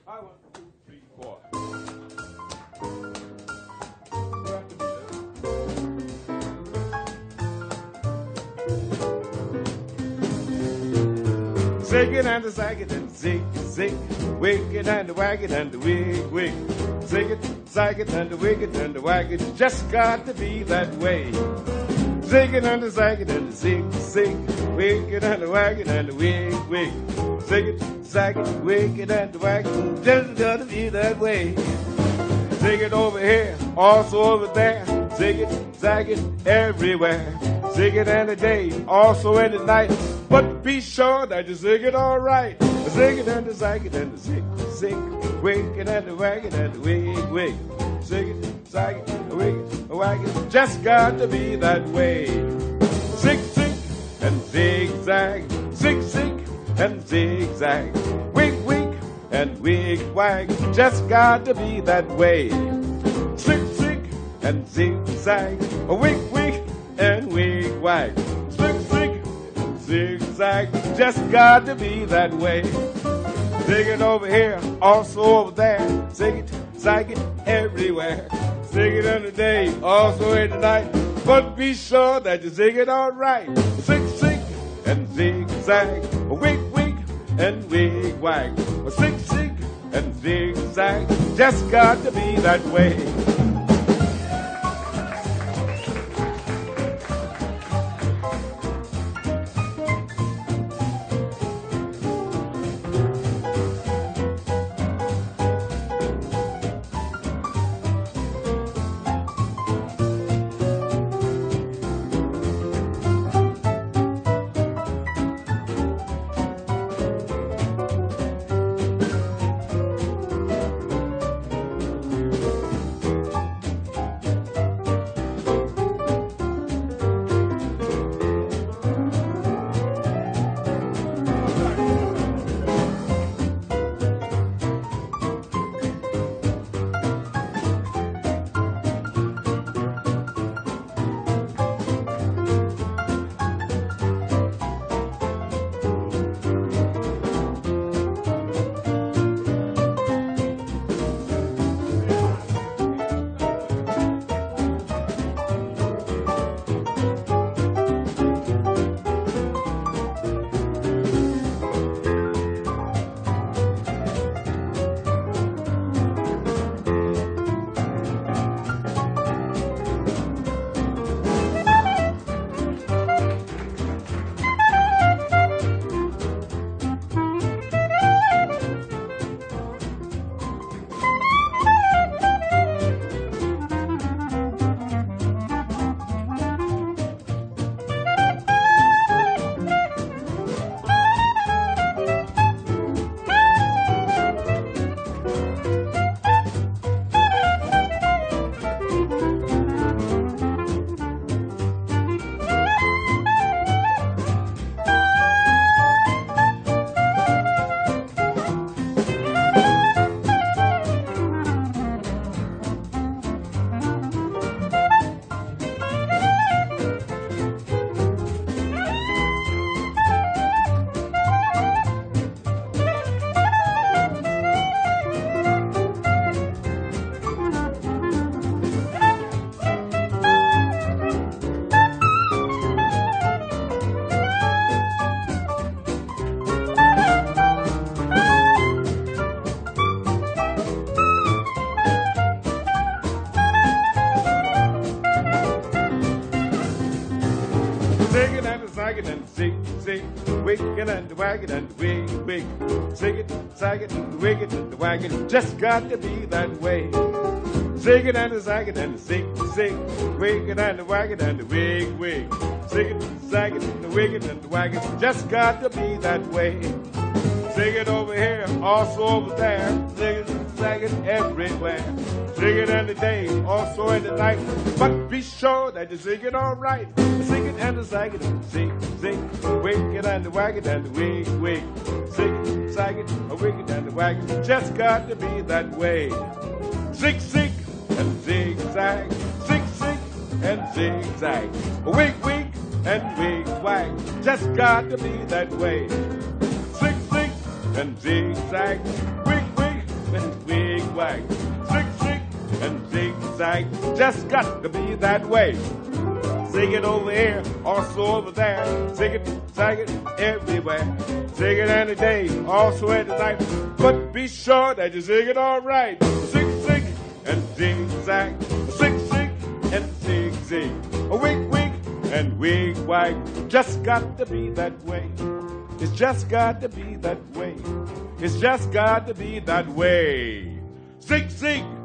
I 1, 2, 3, 4. Zig it and the zag it and zig, zig. Wig it and the wag it and the wig, wig. Zig it, zag it and the wig it and the wag it. Just got to be that way. Zig it and the zag it and the zig, zig. Wig it and the wag it and the wig, wig. Zig it, zag it, wig it and the wag it. Just got to be that way. Zig it over here, also over there. Zig it, zag it everywhere. Zig it in the day, also in the night. But be sure that you zig it all right. Zig it and the zag it and the zig, zig. Wig it and the wag it and the wig, wig. Zig it, zag it, wig it, wag it. Just got to be that way. Zig, zig, and zigzag. Zig, zig, and zigzag. Wig, wig, and wig, wag. Just got to be that way. Zig, zig, and zigzag. Wig, wig, and wig, wag. Zig, zig, and zigzag. Just got to be that way. Zig it over here, also over there. Zig it, zag it everywhere. Zig it in the day, also in the night. But be sure that you zig it all right. Zig, zig, and zigzag. Wig, wig, and wig, wag. Zig, zig, and zigzag. Just got to be that way. Zig and zig, zig, wiggin' and the waggin' and the wig, wig. Zig it, zag it, and the wig it and the waggin', just got to be that way. Zig it and the zag it and the zig, zig, wiggin' and the waggin' and the wig, wig. Zig it, zag it, and the wig it and the waggin', just got to be that way. Zig it over here, also over there. Zig it, zag it everywhere. Zig it in the day, also in the night. But be sure that you zig it all right. Zig it and the zag it and the zig, zig. Wig it and the wag it and the wig, wig. Zig it, zag it, a wig it and the wag it. Just got to be that way. Zig, zig, and zigzag. Zig, zig, and zigzag. Wig, wig, and wig, wag. Just got to be that way. Zig, zig, and zigzag. Wig, wig, and wig wag. Zig zig and zigzag, just got to be that way. Zig it over here, also over there. Zig it, zag it, everywhere. Zig it any day, also at the night. But be sure that you zig it all right. Zig zig and zigzag, zig zig and zig zig. A wig wig and wig wag, just got to be that way. It's just got to be that way. It's just got to be that way. Zig zig